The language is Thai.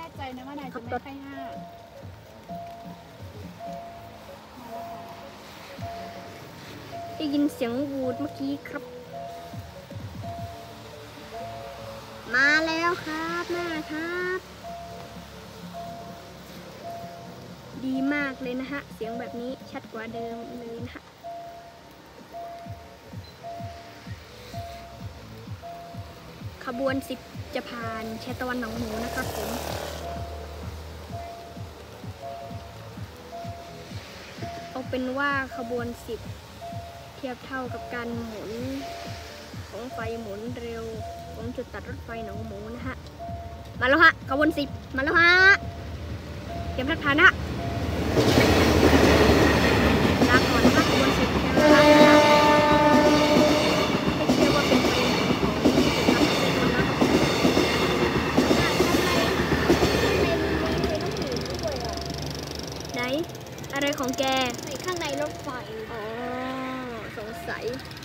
น่ใจนะว่านายจะไม่ให้ห้าได้ยินเสียงวูดเมื่อกี้ครับมาแล้วครับแม่ครับ ดีมากเลยนะฮะเสียงแบบนี้ชัดกว่าเดิมเลยนะฮะขบวน10จะผ่านแชตะวันหนองหมูนะครับผมเอาเป็นว่าขบวน10เทียบเท่ากับการหมุนของไฟหมุนเร็วของจุดตัดรถไฟหนองหมูนะฮะมาแล้วฮะขบวน10มาแล้วฮะเตรียมทักทายนะลาก่อนนะคะขบวน10ไม่เชื่อว่าเป็นไฟไหนของจุดตัดรถไฟนะครับไหนอะไรของแกในข้างในรถไฟอ๋อสงสัย